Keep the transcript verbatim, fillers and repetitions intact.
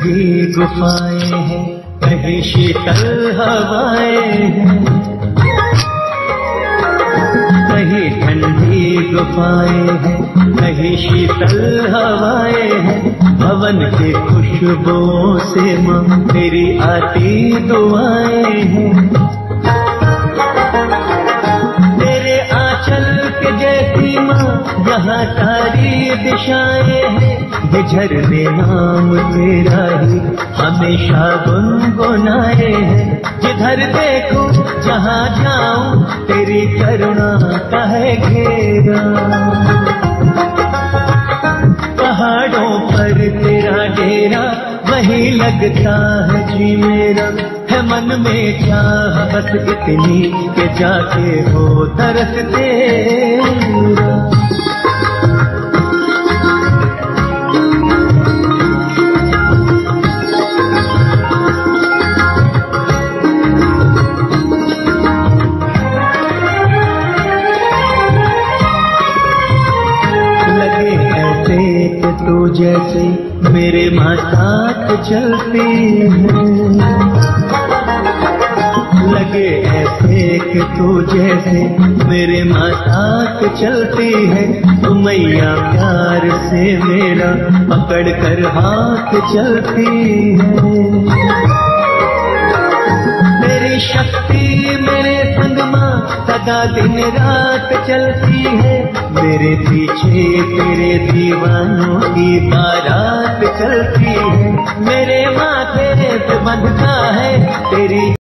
ठंडी गुफाएं हैं, कहीं शीतल हवाएं हैं, कहीं ठंडी गुफाएं हैं, कहीं शीतल हवाएं हैं। भवन की खुशबुओं से माँ तेरी आती दुआएं हैं। तेरे आंचल के जैसी माँ यहाँ सारी दिशाएं हैं। ये झरने नाम तेरा ही हमेशा गुनगुनाए हैं। जिधर देखो जहाँ जाऊं तेरी करुणा का है घेरा। पहाड़ों पर तेरा डेरा वही लगता है जी मेरा। है मन में चाह बस इतनी के जाके हो तरस तेरा। तू जैसे मेरे माँ साथ चलती है, लगे ऐसे कि तू जैसे मेरे माँ साथ चलती है। तू मैया प्यार से मेरा पकड़ कर हाथ चलती है। तेरी शक्ति मेरे संग माँ सदा दिन रात चलती है। मेरे पीछे तेरे दीवानों की बारात चलती है। मेरे माथे पे बंधता है तेरी